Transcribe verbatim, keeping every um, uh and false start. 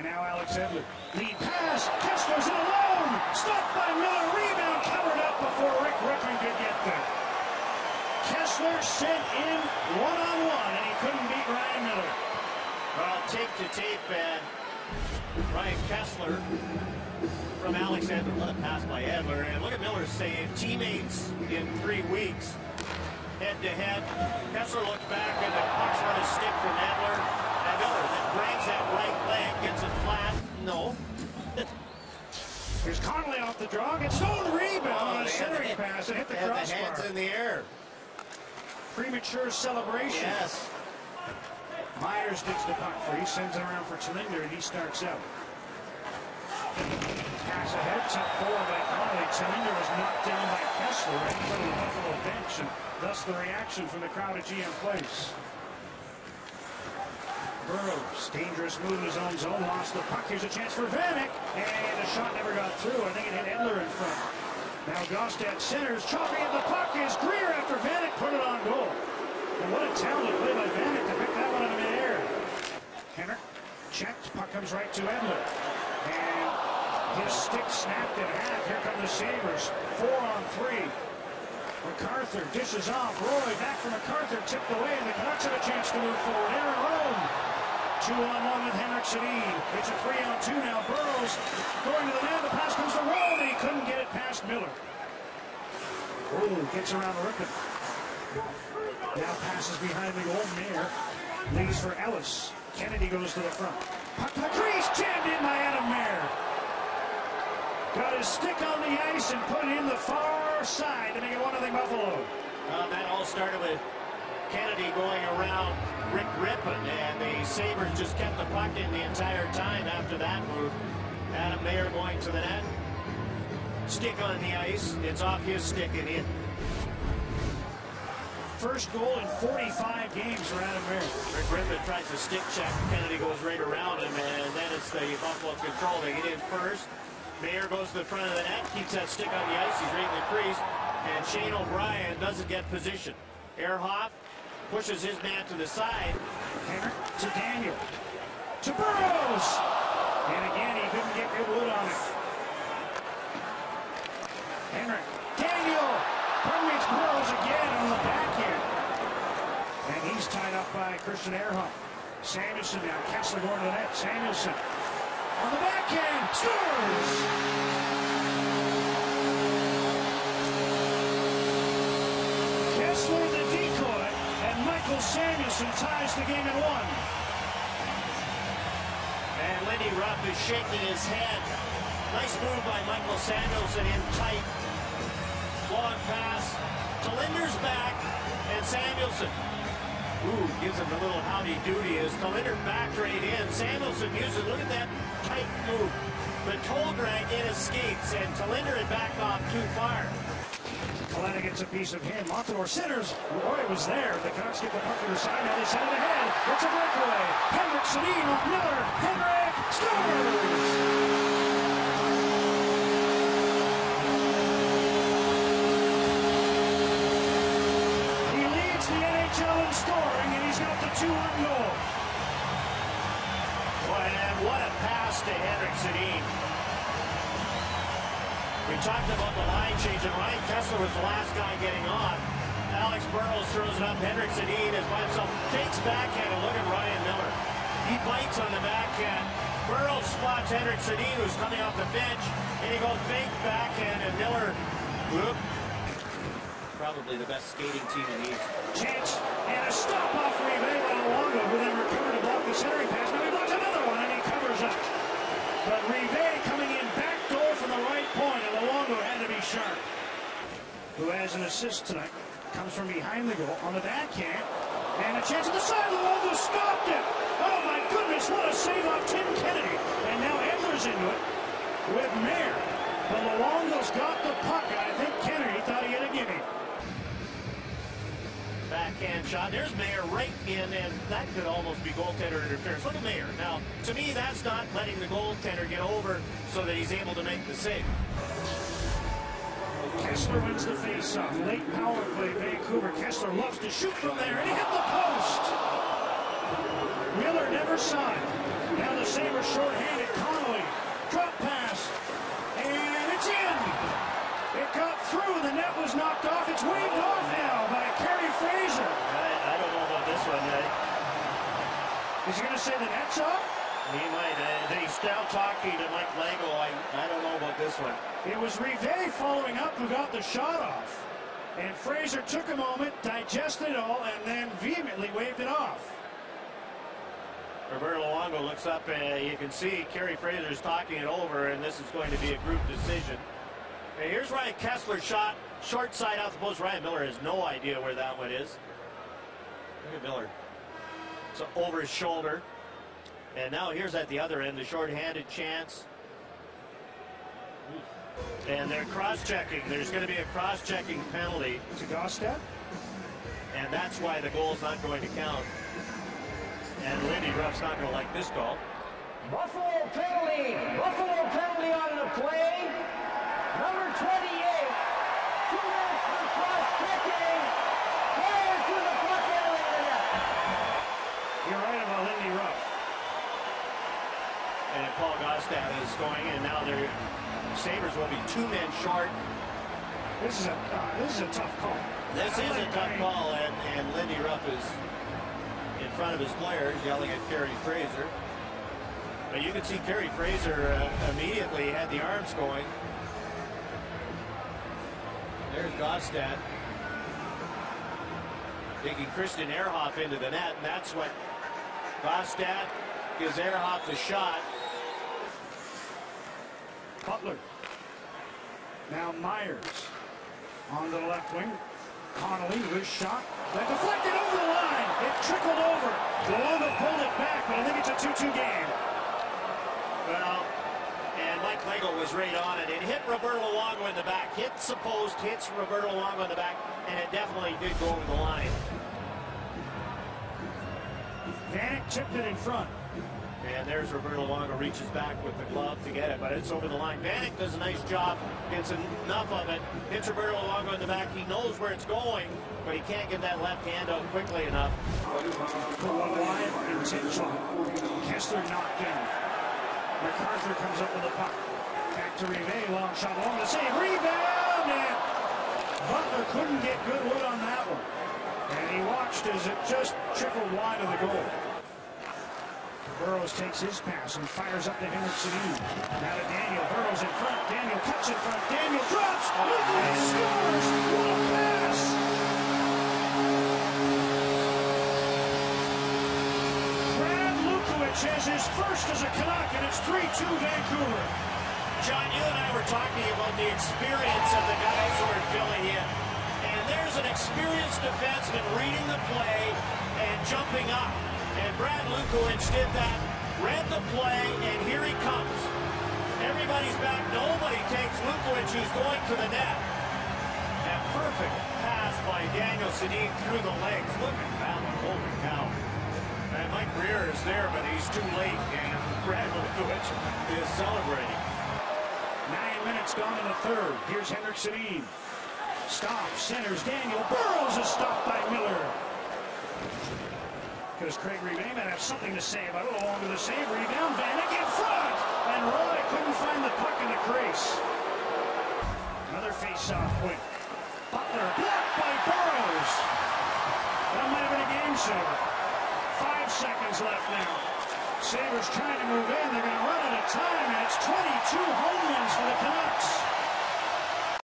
And now Alex Edler. Lead pass. Kessler's in alone. Stopped by Miller. Rebound covered up before Rick Rippon could get there. Kessler sent in one-on-one, and he couldn't beat Ryan Miller. Well, tape to tape, and Ryan Kessler from Alex Edler. What a pass by Edler. And look at Miller saying teammates in three weeks. Head-to-head. Kessler looks back, and the puck's on his stick from Edler. And Miller then drags that right leg, gets it flat. No. Here's Connolly off the draw. Gets stolen rebound on a centering pass and hit the crossbar. The hands in the air. Premature celebration. Yes. Myers digs the puck free, sends it around for Cylinder, and he starts out. Pass ahead, top four by Connolly. Cylinder was knocked down by Kessler right in front of the Buffalo bench, and thus the reaction from the crowd at G M Place. Burroughs, dangerous move in his own zone, lost the puck. Here's a chance for Vanek, and the shot never got through. I think it hit Edler in front. Now Gaustad centers, chopping at the puck is Greer after Vanek put it on goal. And what a talented play by Vanek to pick that one out of midair. Henrik checked, puck comes right to Edler. And his stick snapped in half. Here come the Sabres, four on three. MacArthur dishes off. Roy back from MacArthur, tipped away, and the Canucks have a chance to move forward. Aaron Rome, two on one with Henrik Sedin. It's a three on two now. Burroughs going to the net. The pass comes to Rome, and he couldn't get it past Miller. Oh, gets around Rippon. Now passes behind the goal. Mayer leads for Ellis. Kennedy goes to the front. Puck to the crease, jammed in by Adam Mayer. Got his stick on the ice and put it in the far side to make it one nothing Buffalo. Uh, that all started with Kennedy going around Rick Rippon, and the Sabres just kept the puck in the entire time after that move. Adam Mayer going to the net. Stick on the ice. It's off his stick and in. First goal in forty-five games for Adam Mayer. Rick Rippon tries to stick check. Kennedy goes right around him, and then it's the Buffalo control. They get in first. Mayer goes to the front of the net, keeps that stick on the ice. He's right in the crease, and Shane O'Brien doesn't get position. Ehrhoff pushes his man to the side. Henrik to Daniel. To Burroughs! And again, he couldn't get good wood on it. Henrik. Daniel! Permeates Burroughs again on the backhand. And he's tied up by Christian Ehrhoff. Samuelson now. Kessler going to the net. Samuelson. On the backhand, scores! Kessler the decoy, and Michael Samuelson ties the game at one. And Lindy Ruff is shaking his head. Nice move by Michael Samuelson in tight. Long pass to Linder's back, and Samuelson. Ooh, gives him a little howdy-doody as Linder backed right in. Samuelson uses, look at that tight move. But Toldrag in his skates, and Linder had backed off too far. Kalena gets a piece of him. Montanor centers. Roy was there. The Canucks get the puck to the side. Now they send it ahead. It's a breakaway. Henrik Sedin off Miller. Henrik scores! Scoring, and he's got the two-one goal. Boy, and what a pass to Henrik Sedin. We talked about the line change, and Ryan Kessler was the last guy getting on. Alex Burroughs throws it up. Henrik Sedin is by himself. Takes backhand, and look at Ryan Miller. He bites on the backhand. Burroughs spots Henrik Sedin, who's coming off the bench, and he goes fake backhand, and Miller, whoop. Probably the best skating team in the East. Chance and a stop off Rive by Luongo, who then recovered to block the centering pass. Now he blocks another one, and he covers up. But Rive coming in back door from the right point, and Luongo had to be sharp. Who has an assist tonight? Comes from behind the goal on the backhand, and a chance at the side. Luongo stopped it. Oh my goodness, what a save off Tim Kennedy! And now Edler's into it with Mayer. But Luongo's got the puck, and I think Kennedy thought he had a gimme. Backhand shot. There's Mayer right in, and that could almost be goaltender interference. Look at Mayer. Now, to me, that's not letting the goaltender get over so that he's able to make the save. Kessler wins the face-off. Late power play, Vancouver. Kessler loves to shoot from there, and he hit the post. Miller never saw it. Now the Sabres short-handed. Connolly. Drop pass. And it's in. It got through. The net was knocked off. It's waved off now by Kerry Fraser. I, I don't know about this one. Uh, Is he going to say the net's off? he might. Uh, he's now talking to Mike Lego. I, I don't know about this one. It was Rivet following up who got the shot off. And Fraser took a moment, digested it all, and then vehemently waved it off. Roberto Luongo looks up, and you can see Kerry Fraser's talking it over, and this is going to be a group decision. And here's Ryan Kessler's shot, short side off the post. Ryan Miller has no idea where that one is. Look at Miller. So over his shoulder. And now here's at the other end, the short-handed chance. And they're cross-checking. There's going to be a cross-checking penalty. To Gaustad? And that's why the goal's not going to count. And Lindy Ruff's not going to like this call. Buffalo penalty. Buffalo penalty on the play. Number twenty-eight. Two minutes for cross-checking. Prior to the puck entering the net. You're right about Lindy Ruff. And Paul Gaustad is going in. Now their Sabres will be two men short. This is a uh, this is a tough call. This I is like a tough Ryan. call, and, and Lindy Ruff is in front of his players yelling at Kerry Fraser. But you can see Kerry Fraser uh, immediately had the arms going. There's Gaustad taking Christian Ehrhoff into the net, and that's what Gaustad gives Ehrhoff the shot. Butler. Now Myers on the left wing. Connolly with shot. That deflected over the line. It trickled over. Luongo pulled it back, but I think it's a two two game. Well, and Mike Lego was right on it. It hit Roberto Luongo in the back. Hits the post, hits Roberto Luongo in the back, and it definitely did go over the line. Vanek tipped it in front. And there's Roberto Luongo, reaches back with the glove to get it, but it's over the line. Vanek does a nice job, gets enough of it, hits Roberto Luongo in the back. He knows where it's going, but he can't get that left hand out quickly enough. For one wide, intentional. Kessler knocked in. MacArthur comes up with the puck. Back to Rivet, long shot along the save. Rebound, and Butler couldn't get good wood on that one. And he watched as it just trickled wide of the goal. Burrows takes his pass and fires up to Henrik Sedin. Now to Daniel. Burrows in front. Daniel cuts in front. Daniel drops. Oh, and he scores. What a pass. Brad Lukowich has his first as a Canuck, and it's three two Vancouver. John, you and I were talking about the experience of the guys who are filling in. And there's an experienced defenseman reading the play and jumping up. And Brad Lukowich did that, read the play, and here he comes. Everybody's back. Nobody takes Lukowich, who's going to the net. And perfect pass by Daniel Sedin through the legs. Look at that one. Holy cow. And Mike Greer is there, but he's too late. And Brad Lukowich is celebrating. Nine minutes gone in the third. Here's Henrik Sedin. Stops, centers, Daniel. Burrows is stopped by Miller. Because Craig Rivet might have something to say about it along with the save. Rebound, Vanek in front! And Roy couldn't find the puck in the crease. Another face-off win. Butler blocked by Burrows. That might have been a game saver. Five seconds left now. Sabres trying to move in. They're going to run out of time, and it's twenty-two home runs for the Canucks.